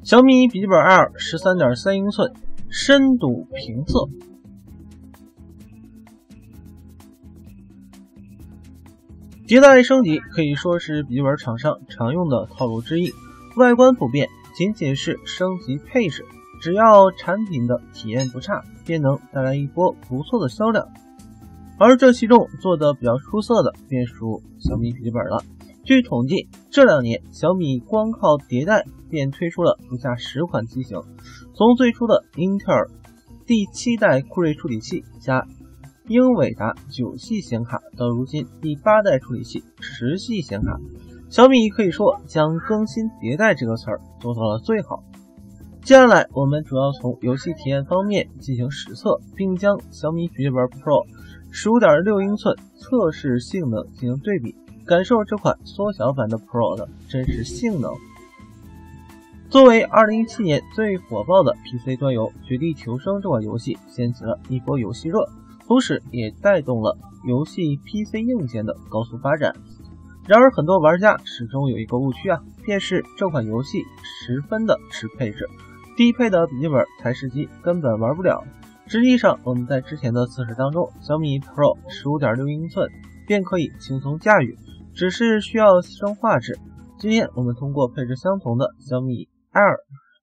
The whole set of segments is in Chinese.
小米笔记本 Air 13.3英寸深度评测。迭代升级可以说是笔记本厂商常用的套路之一，外观不变，仅仅是升级配置，只要产品的体验不差，便能带来一波不错的销量。而这其中做得比较出色的便属小米笔记本了。据统计，这2年小米光靠迭代便推出了不下10款机型，从最初的英特尔第7代酷睿处理器加英伟达9系显卡，到如今第8代处理器10系显卡，小米可以说将更新迭代这个词儿做到了最好。接下来我们主要从游戏体验方面进行实测，并将小米笔记本 Pro 15.6英寸测试性能进行对比，感受这款缩小版的 Pro 的真实性能。作为2017年最火爆的 PC 端游，《绝地求生》这款游戏掀起了一波游戏热，同时也带动了游戏 PC 硬件的高速发展。然而很多玩家始终有一个误区便是这款游戏十分的吃配置，低配的笔记本台式机根本玩不了。实际上我们在之前的测试当中，小米 Pro 15.6英寸便可以轻松驾驭，只是需要牺牲画质。今天我们通过配置相同的小米 Air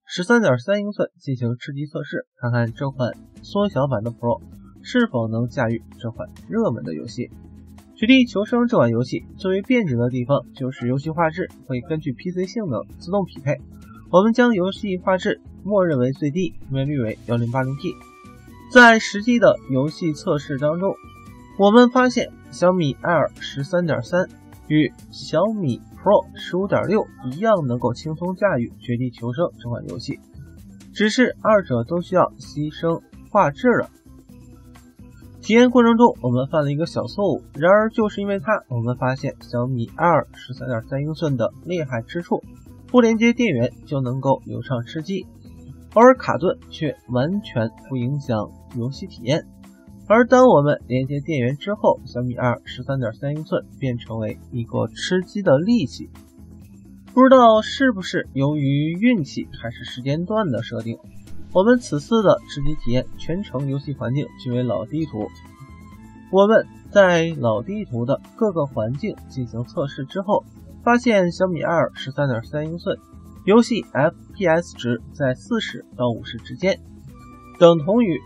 13.3英寸进行吃鸡测试，看看这款缩小版的 Pro 是否能驾驭这款热门的游戏。绝地求生这款游戏最为变质的地方就是游戏画质会根据 PC 性能自动匹配，我们将游戏画质默认为最低，分辨率为 1080p。 在实际的游戏测试当中，我们发现小米 Air 13.3与小米 Pro 15.6一样能够轻松驾驭绝地求生这款游戏，只是二者都需要牺牲画质了。体验过程中我们犯了一个小错误，然而就是因为它，我们发现小米 Air 13.3英寸的厉害之处，不连接电源就能够流畅吃鸡，偶尔卡顿却完全不影响游戏体验。而当我们连接电源之后，小米 Air 13.3英寸便成为一个吃鸡的利器。不知道是不是由于运气还是时间段的设定，我们此次的吃鸡体验全程游戏环境均为老地图。我们在老地图的各个环境进行测试之后，发现小米 Air 13.3英寸游戏 FPS 值在40到50之间，等同于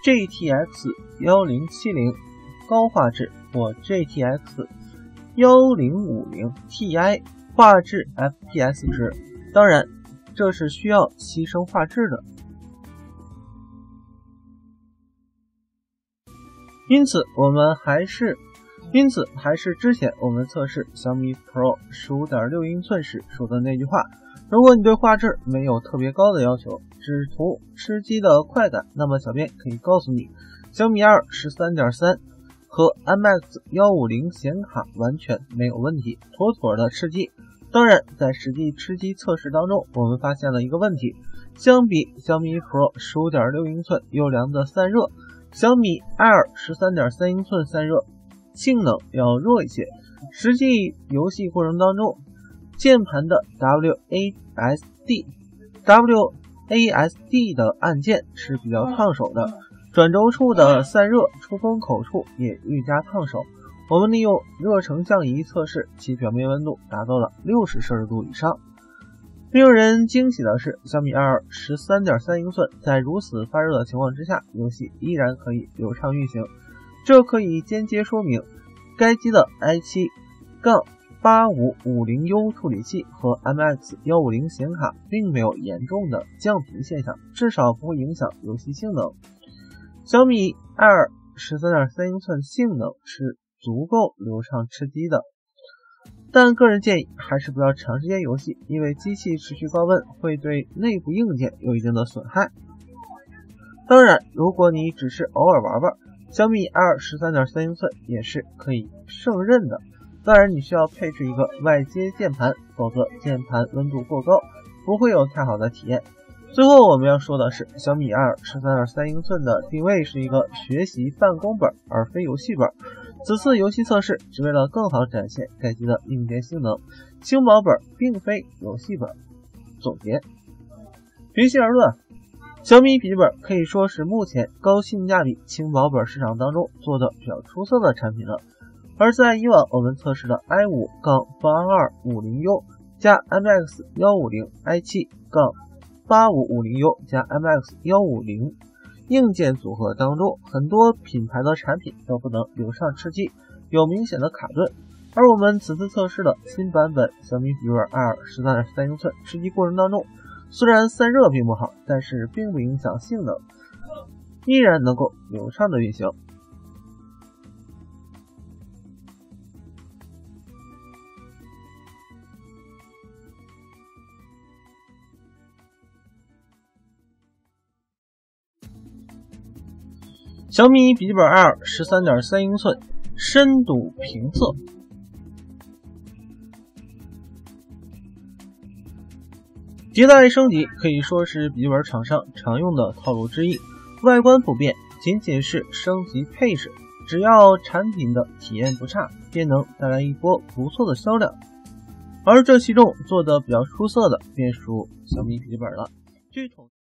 GTX 1070高画质或 GTX 1050 Ti 画质 FPS 值，当然这是需要牺牲画质的。因此还是之前我们测试小米 Pro 15.6英寸时说的那句话，如果你对画质没有特别高的要求，只图吃鸡的快感，那么小编可以告诉你，小米 Air 13.3 和 MX 150显卡完全没有问题，妥妥的吃鸡。当然在实际吃鸡测试当中，我们发现了一个问题，相比小米 Pro 15.6英寸优良的散热，小米 Air 13.3英寸散热性能要弱一些。实际游戏过程当中，键盘的 WASD 的按键是比较烫手的，转轴处的散热出风口处也愈加烫手。我们利用热成像仪测试，其表面温度达到了60摄氏度以上。令人惊喜的是，小米 Air 13.3英寸在如此发热的情况之下，游戏依然可以流畅运行。这可以间接说明该机的 i7-8550U 处理器和 MX 150显卡并没有严重的降频现象，至少不会影响游戏性能。小米 Air 13.3英寸性能是足够流畅吃鸡的，但个人建议还是不要长时间游戏，因为机器持续高温会对内部硬件有一定的损害。当然如果你只是偶尔玩玩，小米 Air 13.3英寸也是可以胜任的，当然你需要配置一个外接键盘，否则键盘温度过高，不会有太好的体验。最后我们要说的是，小米 Air 13.3英寸的定位是一个学习办公本而非游戏本。此次游戏测试只为了更好展现该机的硬件性能，轻薄本并非游戏本。总结， 平心而论，小米笔记本可以说是目前高性价比轻薄本市场当中做的比较出色的产品了。而在以往我们测试的 i5-8250U 加 MX150 i7-8550U 加 MX150 硬件组合当中，很多品牌的产品都不能流畅吃鸡，有明显的卡顿。而我们此次测试的新版本小米笔记本 Air 13.3英寸吃鸡过程当中，虽然散热并不好，但是并不影响性能，依然能够流畅的运行。小米笔记本 Air 13.3英寸深度评测。迭代升级可以说是笔记本厂商常用的套路之一，外观不变，仅仅是升级配置，只要产品的体验不差，便能带来一波不错的销量。而这其中做的比较出色的便属小米笔记本了。据统